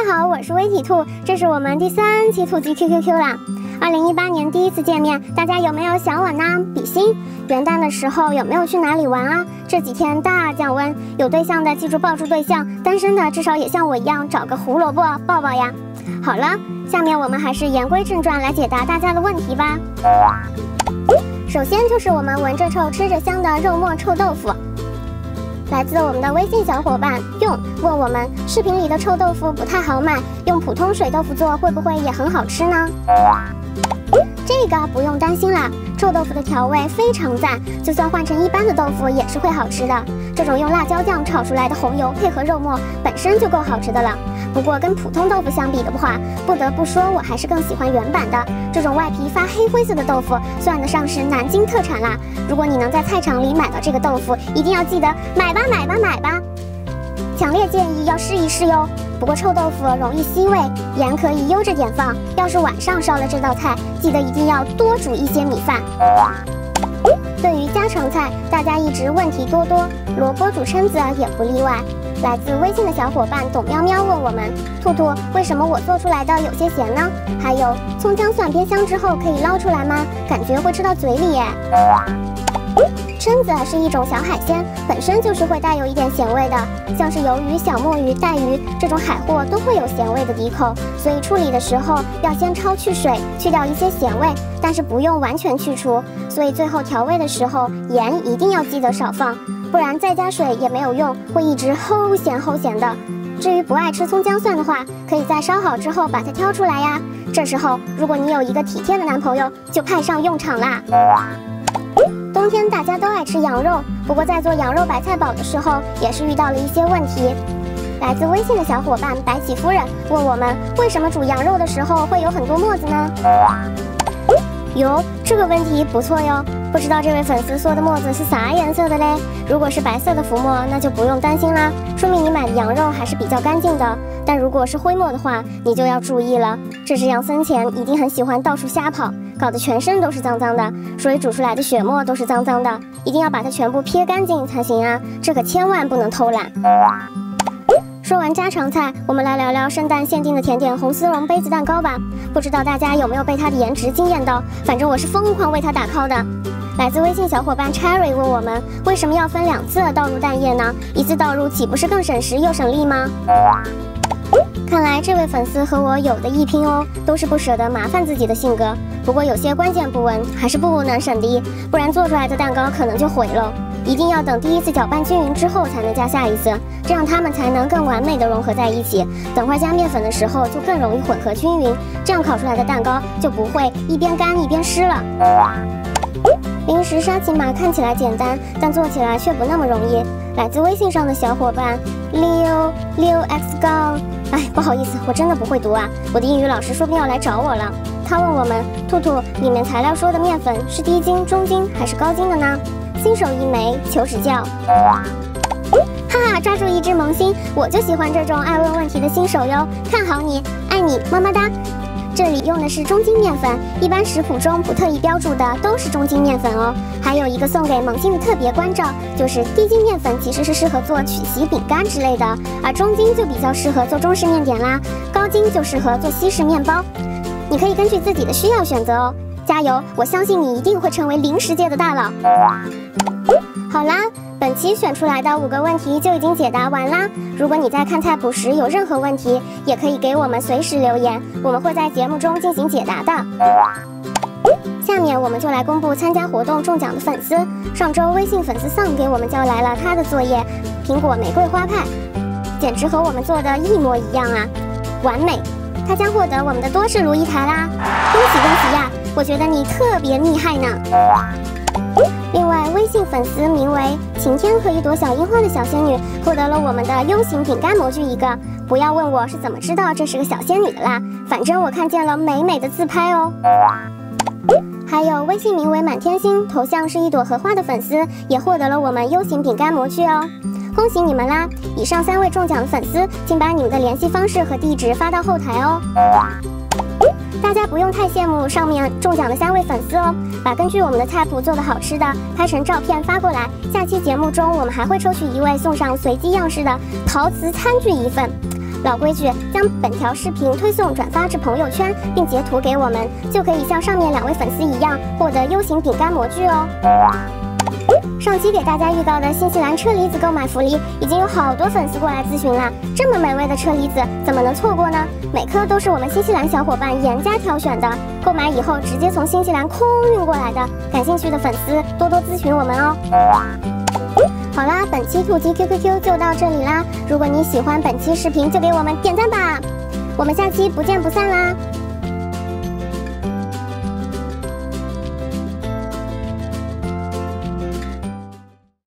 家好，我是微体兔，这是我们第3期兔机 QQQ 啦。2018年第一次见面，大家有没有想我呢？比心。元旦的时候有没有去哪里玩啊？这几天大降温，有对象的记住抱住对象，单身的至少也像我一样找个胡萝卜抱抱呀。好了，下面我们还是言归正传，来解答大家的问题吧。首先就是我们闻着臭吃着香的肉末臭豆腐。来自我们的微信小伙伴用问我们，视频里的臭豆腐不太好买，用普通水豆腐做会不会也很好吃呢？这个不用担心啦，臭豆腐的调味非常赞，就算换成一般的豆腐也是会好吃的。这种用辣椒酱炒出来的红油配合肉末本身就够好吃的了。不过跟普通豆腐相比的话，不得不说我还是更喜欢原版的。这种外皮发黑灰色的豆腐算得上是南京特产啦。如果你能在菜场里买到这个豆腐，一定要记得买吧买吧买吧！强烈建议要试一试哟。不过臭豆腐容易吸味，盐可以悠着点放。要是晚上烧了这道菜，记得一定要多煮一些米饭。对于家常菜，大家一直问题多多，萝卜煮蛏子也不例外。来自微信的小伙伴董喵喵问我们，兔兔，为什么我做出来的有些咸呢？还有葱姜蒜煸香之后可以捞出来吗？感觉会吃到嘴里耶。蛏子是一种小海鲜，本身就是会带有一点咸味的，像是鱿鱼、小墨鱼、带鱼这种海货都会有咸味的鼻口，所以处理的时候要先焯去水，去掉一些咸味，但是不用完全去除。所以最后调味的时候，盐一定要记得少放，不然再加水也没有用，会一直齁咸齁咸的。至于不爱吃葱姜蒜的话，可以在烧好之后把它挑出来呀。这时候如果你有一个体贴的男朋友，就派上用场啦。冬天大家都爱吃羊肉，不过在做羊肉白菜煲的时候，也是遇到了一些问题。来自微信的小伙伴白起夫人问我们，为什么煮羊肉的时候会有很多沫子呢？哟，这个问题不错哟。不知道这位粉丝说的沫子是啥颜色的嘞？如果是白色的浮沫，那就不用担心啦，说明你买的羊肉还是比较干净的。但如果是灰沫的话，你就要注意了。这只羊僧前一定很喜欢到处瞎跑，搞得全身都是脏脏的，所以煮出来的血沫都是脏脏的，一定要把它全部撇干净才行啊！这可千万不能偷懒。说完家常菜，我们来聊聊圣诞限定的甜点红丝绒杯子蛋糕吧。不知道大家有没有被它的颜值惊艳到？反正我是疯狂为它打 call 的。来自微信小伙伴 Cherry 问我们，为什么要分2次倒入蛋液呢？一次倒入岂不是更省时又省力吗？看来这位粉丝和我有的一拼哦，都是不舍得麻烦自己的性格。不过有些关键部位还是不能省的，不然做出来的蛋糕可能就毁了。一定要等第一次搅拌均匀之后才能加下一次，这样它们才能更完美的融合在一起。等会加面粉的时候就更容易混合均匀，这样烤出来的蛋糕就不会一边干一边湿了。零食沙琪玛看起来简单，但做起来却不那么容易。来自微信上的小伙伴 Leo X 不好意思，我真的不会读啊，我的英语老师说不定要来找我了。他问我们，兔兔，里面材料说的面粉是低筋、中筋还是高筋的呢？新手一枚，求指教。哈哈，抓住一只萌新，我就喜欢这种爱问问题的新手哟，看好你，爱你，么么哒。这里用的是中筋面粉，一般食谱中不特意标注的都是中筋面粉哦。还有一个送给萌新的特别关照，就是低筋面粉其实是适合做曲奇饼干之类的，而中筋就比较适合做中式面点啦，高筋就适合做西式面包。你可以根据自己的需要选择哦，加油！我相信你一定会成为零食界的大佬。好啦，本期选出来的5个问题就已经解答完啦。如果你在看菜谱时有任何问题，也可以给我们随时留言，我们会在节目中进行解答的。下面我们就来公布参加活动中奖的粉丝。上周微信粉丝丧给我们交来了他的作业，苹果玫瑰花派，简直和我们做的一模一样啊，完美！他将获得我们的多智炉一台啦，恭喜恭喜呀！我觉得你特别厉害呢。另外，微信粉丝名为晴天和一朵小樱花的小仙女获得了我们的 U 型饼干模具一个。不要问我是怎么知道这是个小仙女的啦，反正我看见了美美的自拍哦。还有微信名为满天星，头像是一朵荷花的粉丝也获得了我们 U 型饼干模具哦。恭喜你们啦！以上3位中奖的粉丝，请把你们的联系方式和地址发到后台哦。大家不用太羡慕上面中奖的3位粉丝哦，把根据我们的菜谱做的好吃的拍成照片发过来，下期节目中我们还会抽取1位送上随机样式的陶瓷餐具1份。 老规矩，将本条视频推送转发至朋友圈，并截图给我们，就可以像上面2位粉丝一样获得优型饼干模具哦。上期给大家预告的新西兰车厘子购买福利，已经有好多粉丝过来咨询了。这么美味的车厘子，怎么能错过呢？每颗都是我们新西兰小伙伴严加挑选的，购买以后直接从新西兰空运过来的。感兴趣的粉丝多多咨询我们哦。好啦，本期兔鸡 QQQ 就到这里啦。如果你喜欢本期视频，就给我们点赞吧。我们下期不见不散啦！